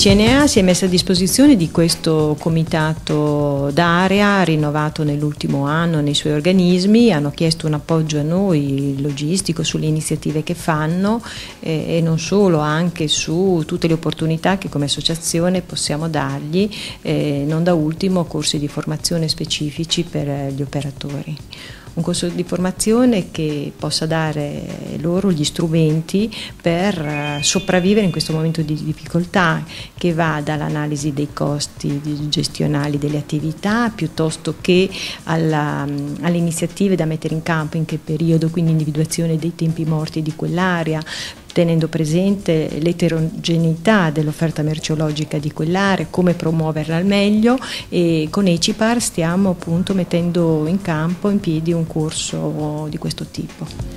CNA si è messa a disposizione di questo comitato d'area rinnovato nell'ultimo anno nei suoi organismi, hanno chiesto un appoggio a noi logistico sulle iniziative che fanno e non solo, anche su tutte le opportunità che come associazione possiamo dargli, non da ultimo corsi di formazione specifici per gli operatori. Un corso di formazione che possa dare loro gli strumenti per sopravvivere in questo momento di difficoltà, che va dall'analisi dei costi gestionali delle attività piuttosto che alle iniziative da mettere in campo, in che periodo, quindi individuazione dei tempi morti di quell'area, tenendo presente l'eterogeneità dell'offerta merceologica di quell'area, come promuoverla al meglio, e con Ecipar stiamo appunto mettendo in campo, in piedi, un corso di questo tipo.